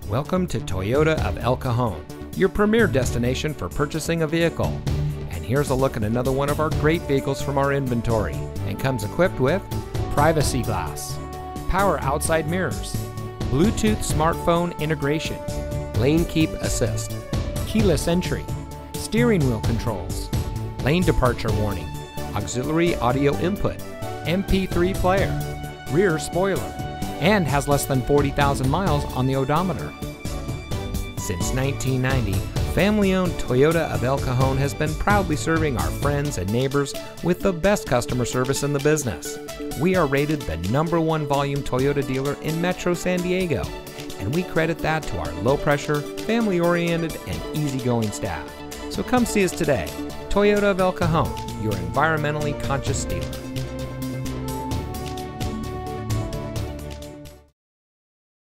Welcome to Toyota of El Cajon, your premier destination for purchasing a vehicle. And here's a look at another one of our great vehicles from our inventory, and comes equipped with privacy glass, power outside mirrors, Bluetooth smartphone integration, lane keep assist, keyless entry, steering wheel controls, lane departure warning, auxiliary audio input, MP3 player, rear spoiler, and has less than 40,000 miles on the odometer. Since 1990, family-owned Toyota of El Cajon has been proudly serving our friends and neighbors with the best customer service in the business. We are rated the #1 volume Toyota dealer in Metro San Diego, and we credit that to our low-pressure, family-oriented, and easygoing staff. So come see us today. Toyota of El Cajon, your environmentally conscious dealer.